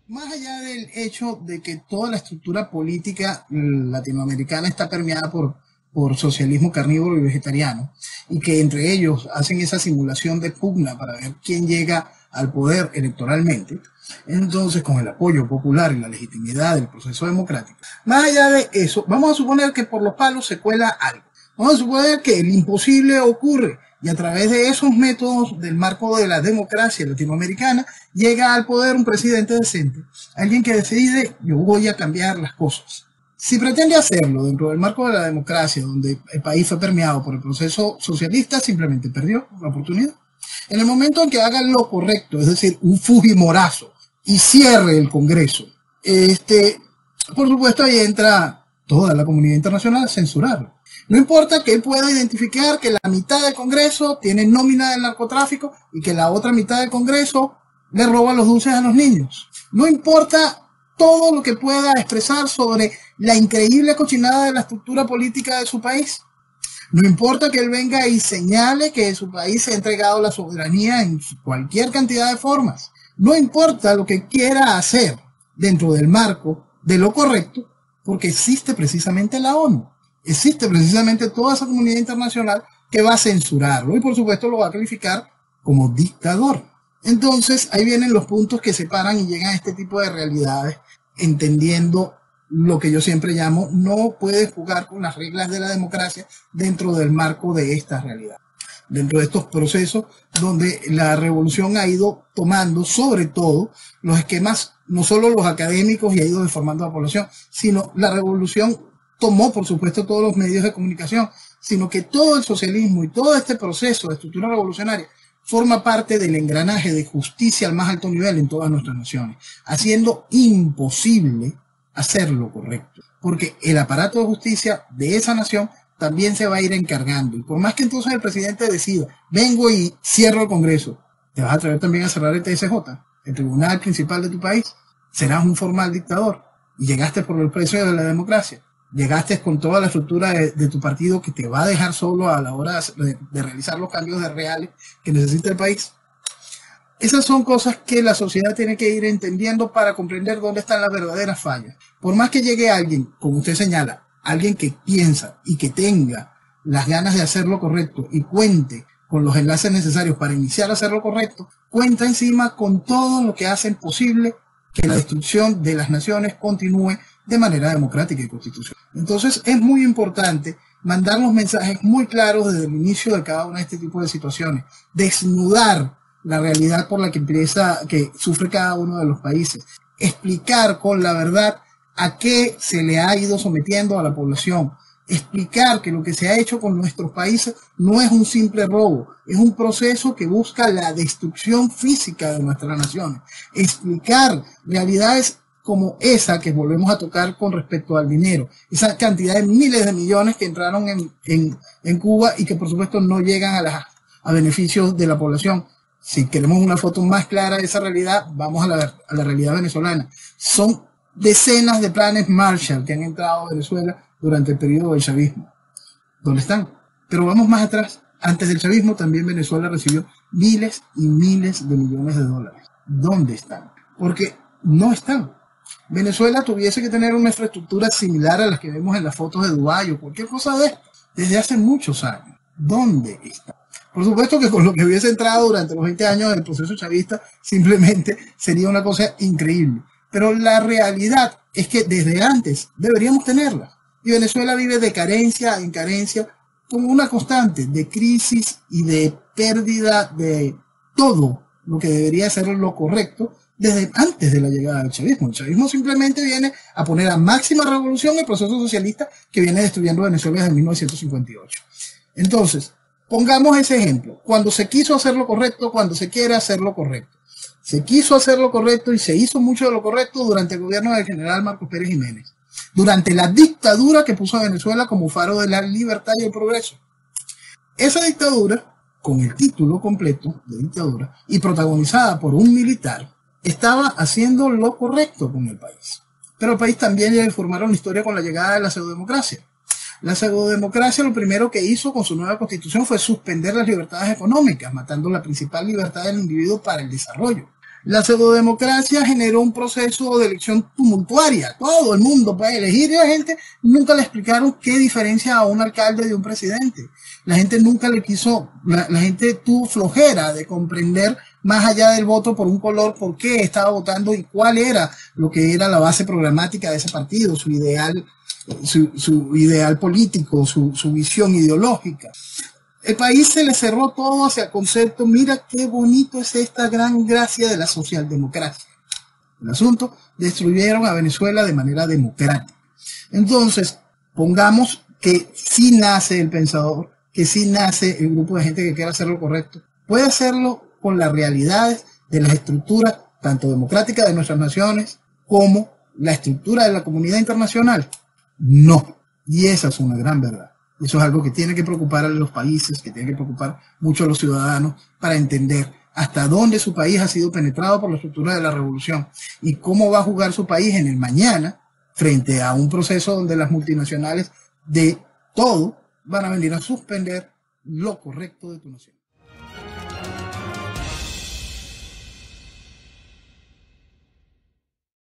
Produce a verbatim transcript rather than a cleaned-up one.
Más allá del hecho de que toda la estructura política latinoamericana está permeada por, por socialismo carnívoro y vegetariano, y que entre ellos hacen esa simulación de pugna para ver quién llega al poder electoralmente, entonces con el apoyo popular y la legitimidad del proceso democrático, más allá de eso, vamos a suponer que por los palos se cuela algo. Vamos a suponer que el imposible ocurre y a través de esos métodos del marco de la democracia latinoamericana llega al poder un presidente decente, alguien que decide yo voy a cambiar las cosas. Si pretende hacerlo dentro del marco de la democracia, donde el país fue permeado por el proceso socialista, simplemente perdió la oportunidad. En el momento en que haga lo correcto, es decir, un fujimorazo, y cierre el Congreso, este, por supuesto ahí entra toda la comunidad internacional a censurarlo. No importa que él pueda identificar que la mitad del Congreso tiene nómina del narcotráfico y que la otra mitad del Congreso le roba los dulces a los niños. No importa todo lo que pueda expresar sobre la increíble cochinada de la estructura política de su país. No importa que él venga y señale que su país se ha entregado la soberanía en cualquier cantidad de formas. No importa lo que quiera hacer dentro del marco de lo correcto, porque existe precisamente la ONU. Existe precisamente toda esa comunidad internacional que va a censurarlo y por supuesto lo va a calificar como dictador. Entonces ahí vienen los puntos que separan y llegan a este tipo de realidades, entendiendo lo que yo siempre llamo, no puedes jugar con las reglas de la democracia dentro del marco de esta realidad. Dentro de estos procesos donde la revolución ha ido tomando sobre todo los esquemas, no solo los académicos y ha ido deformando a la población, sino la revolución tomó por supuesto todos los medios de comunicación, sino que todo el socialismo y todo este proceso de estructura revolucionaria forma parte del engranaje de justicia al más alto nivel en todas nuestras naciones, haciendo imposible hacer lo correcto, porque el aparato de justicia de esa nación también se va a ir encargando, y por más que entonces el presidente decida, vengo y cierro el Congreso, ¿te vas a atrever también a cerrar el T S J, el tribunal principal de tu país? Serás un formal dictador, y llegaste por el precio de la democracia. Llegaste con toda la estructura de, de tu partido que te va a dejar solo a la hora de, de realizar los cambios de reales que necesita el país. Esas son cosas que la sociedad tiene que ir entendiendo para comprender dónde están las verdaderas fallas. Por más que llegue alguien, como usted señala, alguien que piensa y que tenga las ganas de hacer lo correcto y cuente con los enlaces necesarios para iniciar a hacer lo correcto, cuenta encima con todo lo que hacen posible que la destrucción de las naciones continúe de manera democrática y constitucional. Entonces es muy importante mandar los mensajes muy claros desde el inicio de cada una de este tipo de situaciones, desnudar la realidad por la que empieza, que sufre cada uno de los países, explicar con la verdad a qué se le ha ido sometiendo a la población, explicar que lo que se ha hecho con nuestros países no es un simple robo, es un proceso que busca la destrucción física de nuestras naciones, explicar realidades como esa que volvemos a tocar con respecto al dinero, esa cantidad de miles de millones que entraron en, en, en Cuba y que por supuesto no llegan a, la, a beneficios de la población. Si queremos una foto más clara de esa realidad, vamos a la, a la realidad venezolana. Son decenas de planes Marshall que han entrado a Venezuela durante el periodo del chavismo. ¿Dónde están? Pero vamos más atrás. Antes del chavismo también Venezuela recibió miles y miles de millones de dólares. ¿Dónde están? Porque no están. Venezuela tuviese que tener una infraestructura similar a las que vemos en las fotos de Dubái o cualquier cosa de esto, desde hace muchos años. ¿Dónde está? Por supuesto que con lo que hubiese entrado durante los veinte años del proceso chavista, simplemente sería una cosa increíble. Pero la realidad es que desde antes deberíamos tenerla. Y Venezuela vive de carencia en carencia, como una constante de crisis y de pérdida de todo lo que debería ser lo correcto desde antes de la llegada del chavismo. El chavismo simplemente viene a poner a máxima revolución el proceso socialista que viene destruyendo Venezuela desde mil novecientos cincuenta y ocho. Entonces, pongamos ese ejemplo. Cuando se quiso hacer lo correcto, cuando se quiere hacer lo correcto. Se quiso hacer lo correcto y se hizo mucho de lo correcto durante el gobierno del general Marcos Pérez Jiménez. Durante la dictadura que puso a Venezuela como faro de la libertad y el progreso. Esa dictadura, con el título completo de dictadura y protagonizada por un militar, estaba haciendo lo correcto con el país. Pero el país también ya formaron la historia con la llegada de la pseudodemocracia. La pseudodemocracia lo primero que hizo con su nueva constitución fue suspender las libertades económicas, matando la principal libertad del individuo para el desarrollo. La pseudodemocracia generó un proceso de elección tumultuaria. Todo el mundo puede elegir y la gente nunca le explicaron qué diferencia a un alcalde de un presidente. La gente nunca le quiso, la, la gente tuvo flojera de comprender más allá del voto por un color, por qué estaba votando y cuál era lo que era la base programática de ese partido, su ideal, su, su ideal político, su, su visión ideológica. El país se le cerró todo hacia el concepto, mira qué bonito es esta gran gracia de la socialdemocracia. El asunto, destruyeron a Venezuela de manera democrática. Entonces, pongamos que sí nace el pensador, que sí nace el grupo de gente que quiera hacer lo correcto. Puede hacerlo con las realidades de las estructuras, tanto democráticas de nuestras naciones, como la estructura de la comunidad internacional. No. Y esa es una gran verdad. Eso es algo que tiene que preocupar a los países, que tiene que preocupar mucho a los ciudadanos para entender hasta dónde su país ha sido penetrado por la estructura de la revolución y cómo va a jugar su país en el mañana frente a un proceso donde las multinacionales de todo van a venir a suspender lo correcto de tu nación.